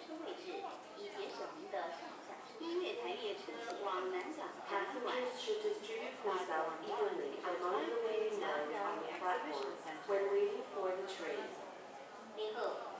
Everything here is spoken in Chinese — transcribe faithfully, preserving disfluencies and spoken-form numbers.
车位置，以节省您的上下车。音乐台列车往南港展览馆 Passengers should distribute 大 themselves 广 evenly 岸 among the waiting 南 those 港 on the Exhibition platform Center。 when waiting for the train. 您好。